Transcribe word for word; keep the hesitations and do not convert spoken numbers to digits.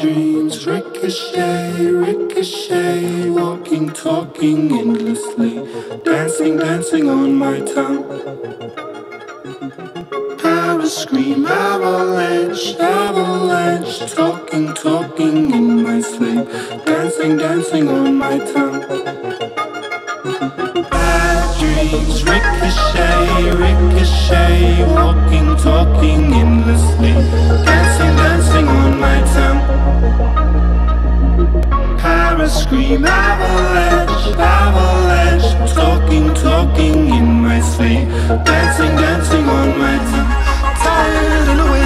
dreams ricochet, ricochet, walking, talking endlessly, dancing, dancing on my tongue. Paris scream, avalanche, avalanche, talking, talking in my sleep, dancing, dancing on my tongue. Bad dreams ricochet, ricochet, walking, talking endlessly, dancing, dancing on my tongue. Paris scream, avalanche, avalanche, talking, talking in my sleep, dancing, dancing on my tongue. Tired and away.